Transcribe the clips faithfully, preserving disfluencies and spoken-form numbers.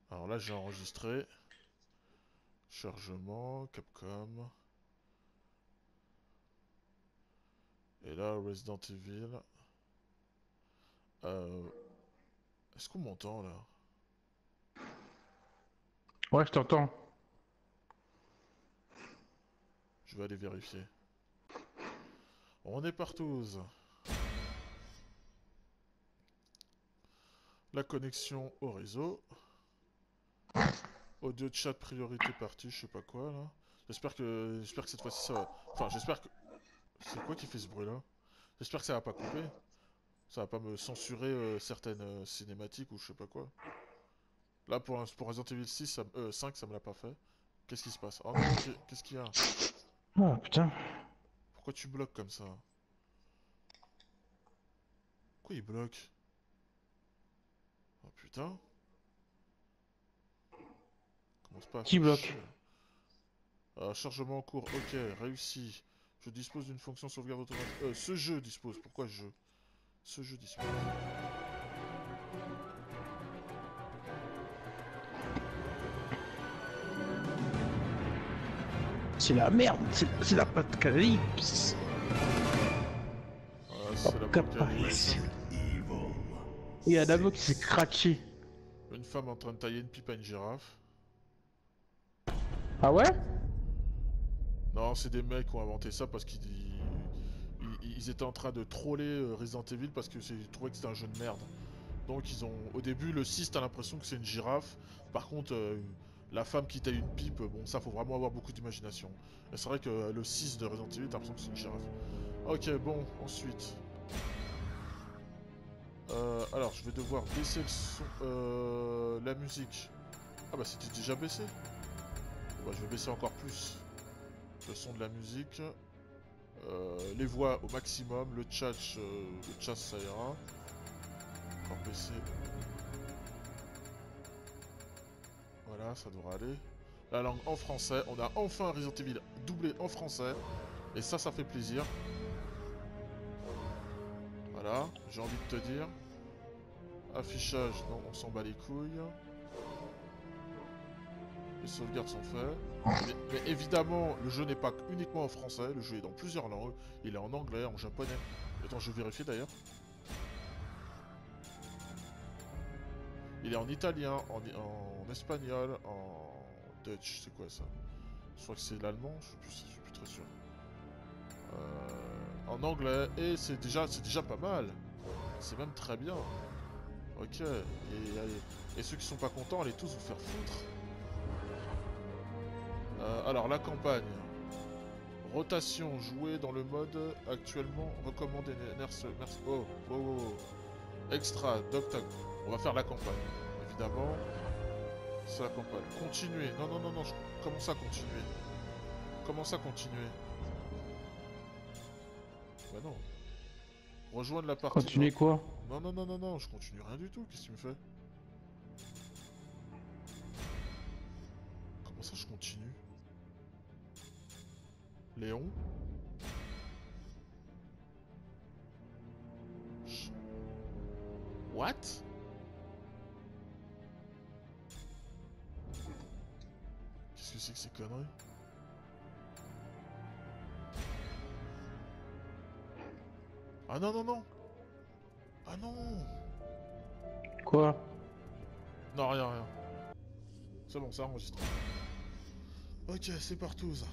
Alors là, j'ai enregistré. Chargement, Capcom. Et là, Resident Evil. Euh... Est-ce qu'on m'entend là? Ouais, je t'entends. Je vais aller vérifier. On est partout. La connexion au réseau. Audio chat priorité partie, je sais pas quoi là. J'espère que j'espère que cette fois-ci ça va. Enfin, j'espère que. C'est quoi qui fait ce bruit là? J'espère que ça va pas couper. Ça va pas me censurer euh, certaines euh, cinématiques ou je sais pas quoi. Là pour, pour Resident Evil six, ça, m- euh, cinq, ça me l'a pas fait. Qu'est-ce qui se passe? Oh non, qu'est- qu'est-ce qu'il y a? Oh putain. Pourquoi tu bloques comme ça? Pourquoi il bloque? Oh putain. Commence pas à Qui faire bloque? chier. Ah, chargement en cours, ok, réussi. Je dispose d'une fonction sauvegarde automatique. Euh, ce jeu dispose. Pourquoi je? Ce jeu dispose. C'est la merde, c'est c'est l'apocalypse. Voilà, c'est l'apocalypse. Apocalypse. Il y a un avocat qui s'est scratché. Une femme en train de tailler une pipe à une girafe. Ah ouais? Non, c'est des mecs qui ont inventé ça parce qu'ils ils, ils étaient en train de troller euh, Resident Evil parce que ils trouvaient que c'était un jeu de merde. Donc ils ont, au début, le six, t'as l'impression que c'est une girafe. Par contre, euh, la femme qui taille une pipe, bon, ça faut vraiment avoir beaucoup d'imagination. Et c'est vrai que euh, le six de Resident Evil, t'as l'impression que c'est une girafe. Ok, bon, ensuite. Euh, alors, je vais devoir baisser le son, euh, la musique. Ah bah c'était déjà baissé. Bon, bah, je vais baisser encore plus le son de la musique. Euh, les voix au maximum, le chat, euh, le chat ça ira. Encore baisser. Voilà, ça devrait aller. La langue en français. On a enfin Resident Evil doublé en français. Et ça, ça fait plaisir. Voilà, j'ai envie de te dire. Affichage, non, on s'en bat les couilles. Les sauvegardes sont faites. Mais, mais évidemment, le jeu n'est pas uniquement en français. Le jeu est dans plusieurs langues. Il est en anglais, en japonais. Attends, je vais vérifier d'ailleurs. Il est en italien, en, en espagnol, en Dutch. C'est quoi ça? Je crois que c'est l'allemand, je suis plus, je suis plus très sûr. Euh, en anglais, et c'est déjà, c'est déjà pas mal. C'est même très bien. Ok, et, et, et ceux qui sont pas contents, allez tous vous faire foutre. Euh, alors, la campagne. Rotation, jouer dans le mode actuellement recommandé. Merci, merci. Oh, oh, oh, oh. Extra, Doctag. On va faire la campagne. Évidemment, c'est la campagne. Continuer. Non, non, non, non. Je... Comment ça continuer? Comment ça continuer? Bah non. Rejoindre la partie de... Continuez quoi? Non, non, non, non, non. Je continue rien du tout. Qu'est-ce que tu me fais? Comment ça je continue? Léon? Je- What? Qu'est-ce que c'est que ces conneries? Ah non, non, non! Ah non! Quoi? Non, rien, rien. C'est bon, ça enregistre. Ok, c'est partout. Ça.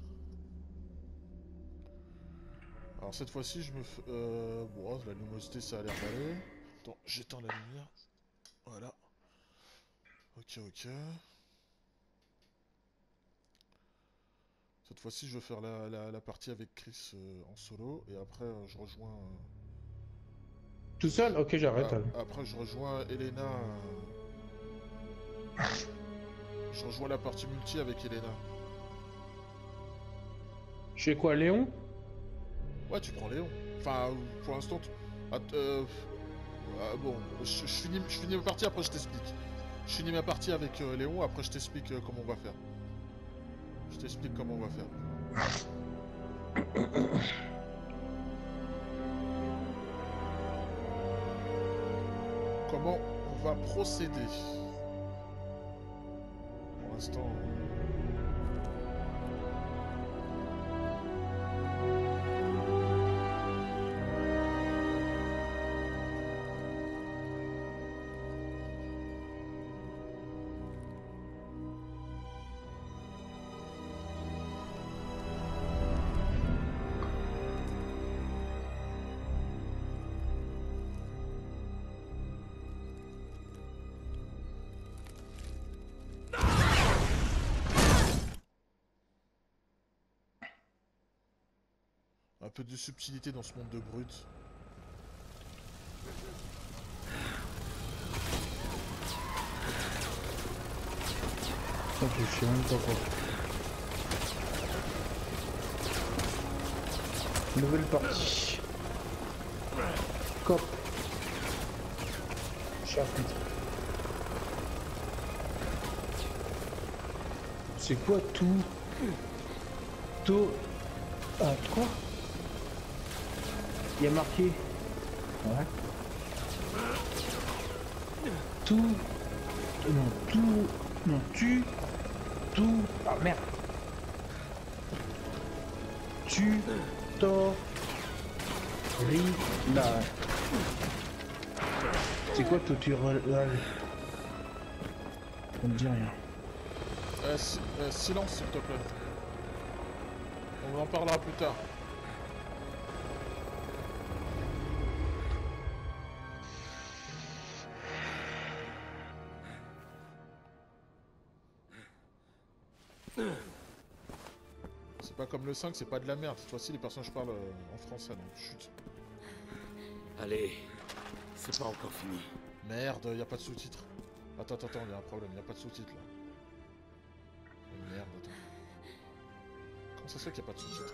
Alors cette fois-ci, je me fais... Euh... Bon, la luminosité, ça a l'air d'aller. Attends, j'éteins la lumière. Voilà. Ok, ok. Cette fois-ci, je vais faire la, la, la partie avec Chris euh, en solo. Et après, euh, je rejoins... euh, Tout Je... seul? Ok, j'arrête Ah, alors. après, je rejoins Elena. euh, Je rejoins la partie multi avec Elena. Je fais quoi, Léon? Ouais, tu prends Léon. Enfin, pour l'instant, tu... ah, euh... ah, bon, je, je finis, je finis ma partie, après je t'explique. Je finis ma partie avec euh, Léon, après je t'explique euh, comment on va faire. Je t'explique comment on va faire. Comment on va procéder. l'instant. Un peu de subtilité dans ce monde de brutes. Oh, je sais même pas quoi. Nouvelle partie. Cop. Chapitre. C'est quoi tout? Tout. Ah, quoi? Il y a marqué. Ouais. Tout. Non, tout. Non, tu. Tout. Ah merde. Tu. To. Ri. La. C'est quoi tout tu re... On me dit rien. Euh, si- euh, silence s'il te plaît. On en parlera plus tard. C'est pas comme le cinq, c'est pas de la merde. Cette fois-ci, les personnages parlent euh, en français, donc chut. Allez, c'est pas encore fini. Merde, y a pas de sous-titres. Attends, attends, attends, y a un problème, y a pas de sous-titres là. Oh, merde, attends. Comment ça se fait qu'il y a pas de sous-titres?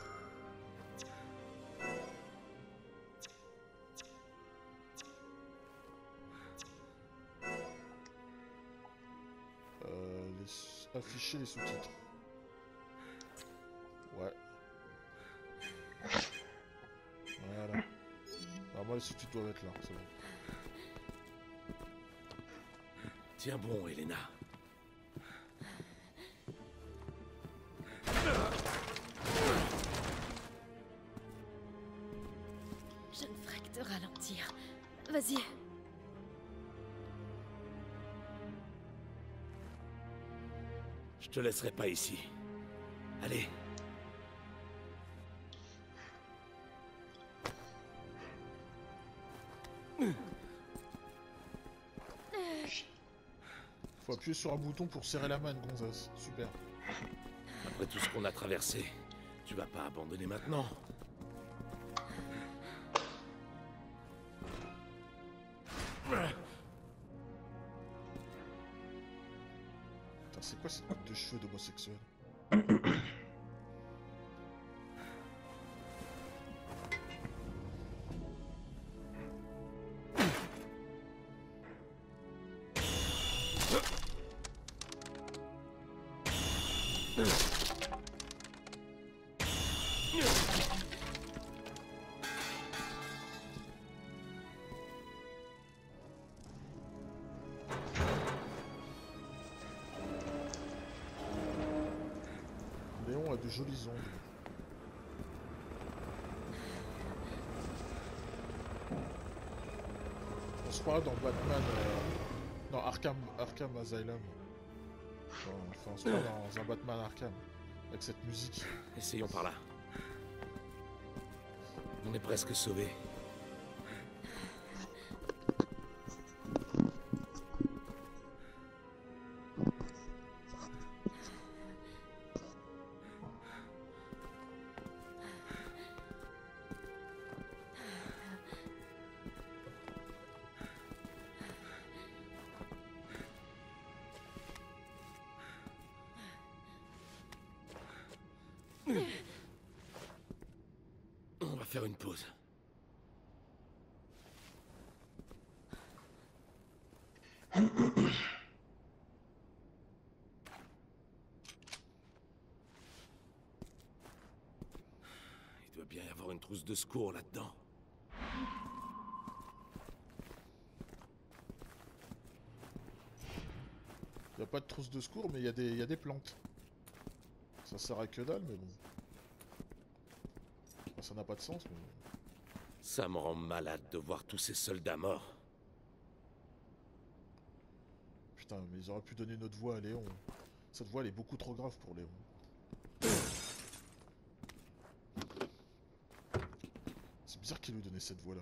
Euh, les... Afficher les sous-titres. Ouais. Voilà. Alors moi les sous-titres doivent être là, c'est bon. Tiens bon, Elena. Je ne ferai que te ralentir. Vas-y. Je te laisserai pas ici. Allez. Faut appuyer sur un bouton pour serrer la main, Gonzès. Super. Après tout ce qu'on a traversé, tu vas pas abandonner maintenant. Putain, c'est quoi cette coupe de cheveux d'homosexuel? Léon a de jolis ongles. On se croirait dans Batman... Euh... Non, Arkham, Arkham Asylum. Enfin, on se croirait dans un Batman Arkham. Avec cette musique. Essayons par là. On est presque sauvés. On va faire une pause. Il doit bien y avoir une trousse de secours là-dedans. Y a pas de trousse de secours, mais il y, a des... y a des plantes. Ça sert à que dalle, mais bon. Enfin, ça n'a pas de sens, mais... Ça me rend malade de voir tous ces soldats morts. Putain, mais ils auraient pu donner notre voix à Léon. Cette voix, elle est beaucoup trop grave pour Léon. C'est bizarre qu'il lui donnait cette voix-là.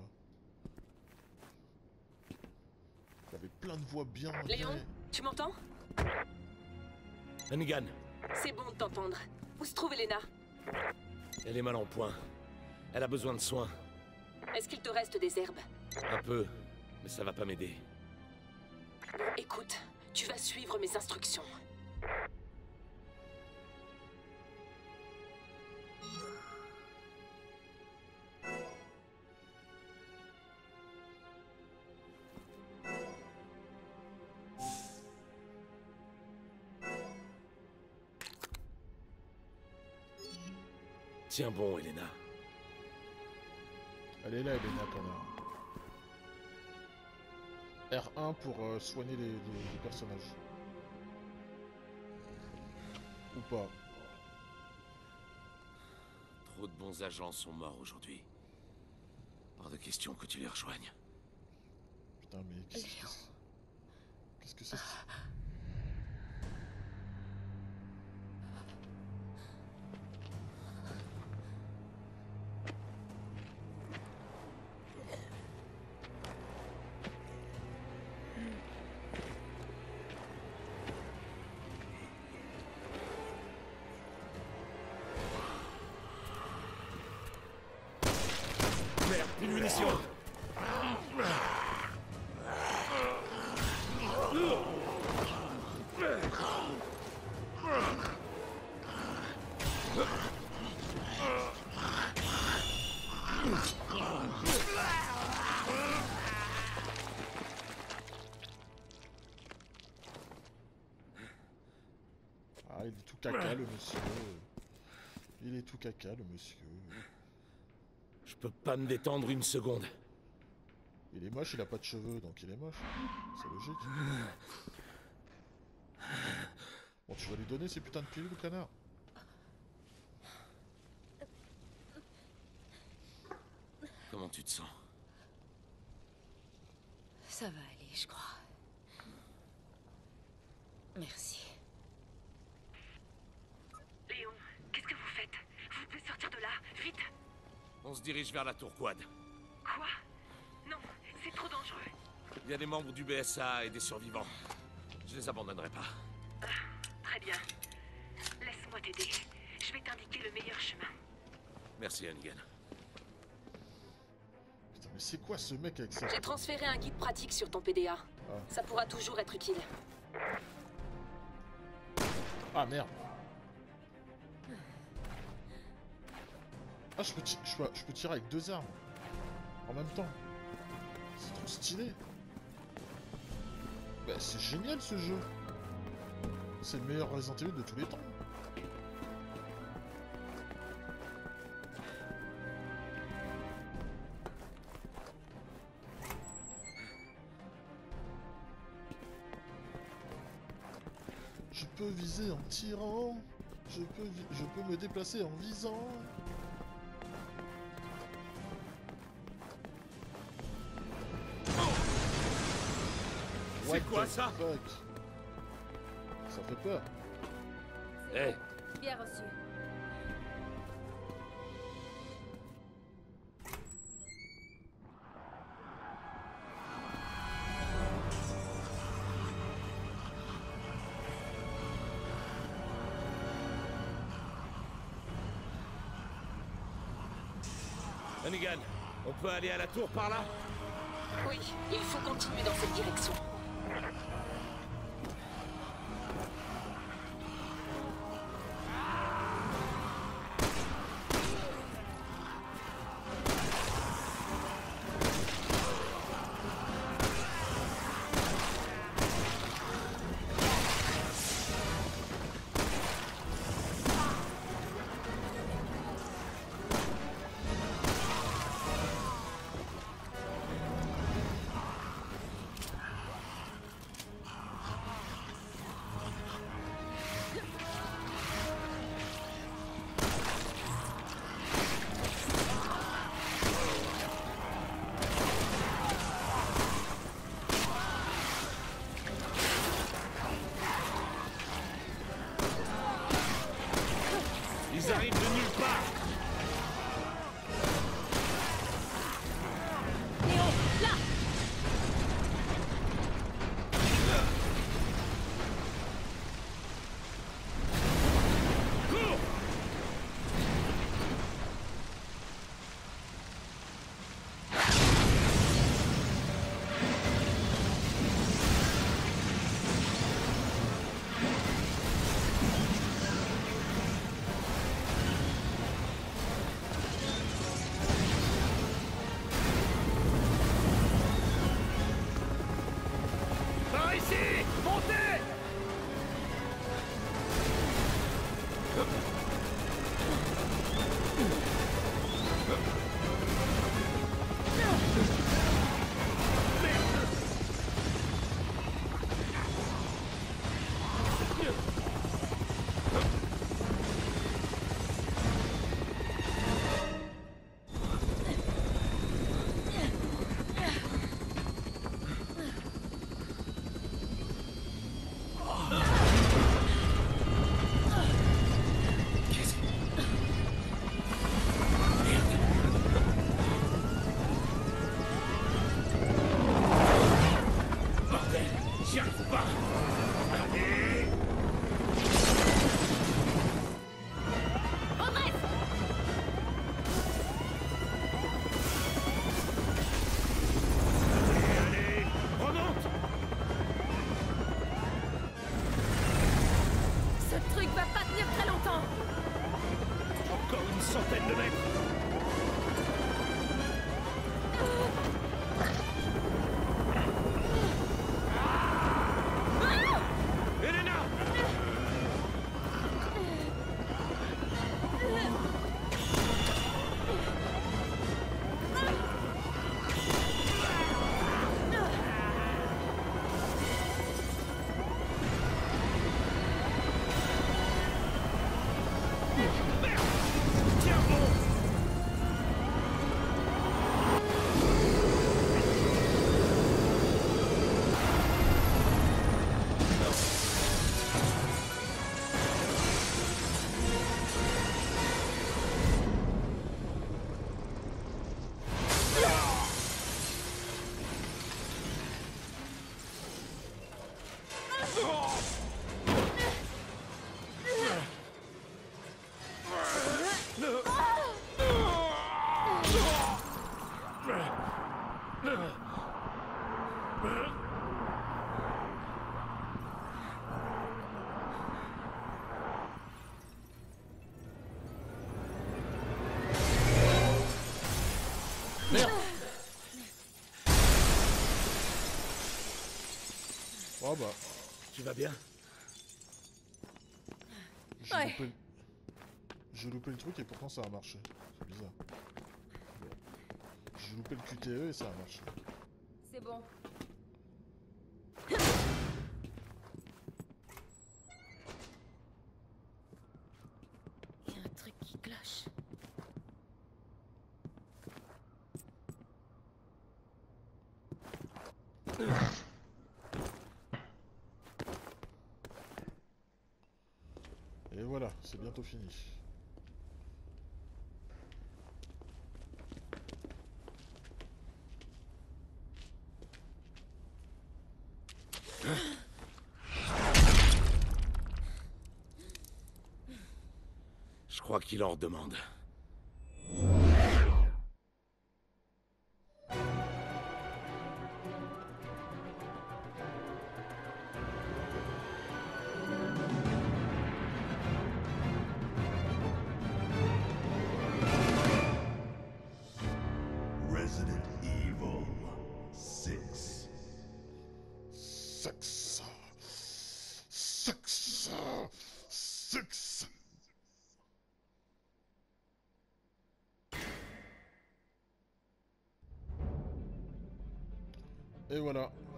Il y avait plein de voix bien... Léon, bien... tu m'entends? Hannigan, C'est bon de t'entendre. Où se trouve Elena? elle est mal en point. Elle a besoin de soins. Est-ce qu'il te reste des herbes? Un peu, mais ça va pas m'aider. Bon, écoute, tu vas suivre mes instructions. Tiens bon, Elena. Elle est là, Elena, connard. R un pour euh, soigner les, les, les personnages. Ou pas. Trop de bons agents sont morts aujourd'hui. Hors de question que tu les rejoignes. Putain, mais qu'est-ce que c'est? Qu'est-ce que c'est? Merde, une munition. Ah, il est tout caca, le monsieur. Il est tout caca, le monsieur. Je peux pas me détendre une seconde. Il est moche, il a pas de cheveux, donc il est moche. C'est logique. Bon, tu vas lui donner ces putains de pilules, connard. Comment tu te sens? Ça va aller, je crois. Merci. Léon, qu'est-ce que vous faites? Vous devez sortir de là, vite! On se dirige vers la tour Quad. Quoi? Non, c'est trop dangereux. Il y a des membres du B S A et des survivants. Je les abandonnerai pas. Très bien. Laisse-moi t'aider. Je vais t'indiquer le meilleur chemin. Merci, Hannigan. Putain, mais c'est quoi ce mec avec ça? J'ai transféré un guide pratique sur ton P D A. Ah. Ça pourra toujours être utile. Ah merde. Ah, je peux, ti- je, peux, je peux tirer avec deux armes. En même temps. C'est trop stylé. Bah, c'est génial ce jeu. C'est le meilleur Resident Evil de tous les temps. Je peux viser en tirant. Je peux, vi- je peux me déplacer en visant. C'est What quoi the ça? fuck? Ça fait peur. Hé, Bien reçu. Hannigan, on peut aller à la tour par là? Oui, il faut continuer dans cette direction. Ils arrivent de nulle part. Léo, là! Cours! Par ici! Montez! Bordel! J'y arrive pas! Allez! Redresse! Allez, allez! Remonte! Ce truc va pas tenir très longtemps! Encore une centaine de mètres! Elena! Tiens bon! Oh bah, Tu vas bien? j'ai Ouais. loupé... le- j'ai loupé le truc et pourtant ça a marché. C'est bizarre. J'ai loupé le Q T E et ça a marché. C'est bon. Il y a un truc qui cloche. Et voilà, c'est bientôt fini. Je crois qu'il en redemande. Resident Evil six. Six. Six. Six. Et voilà.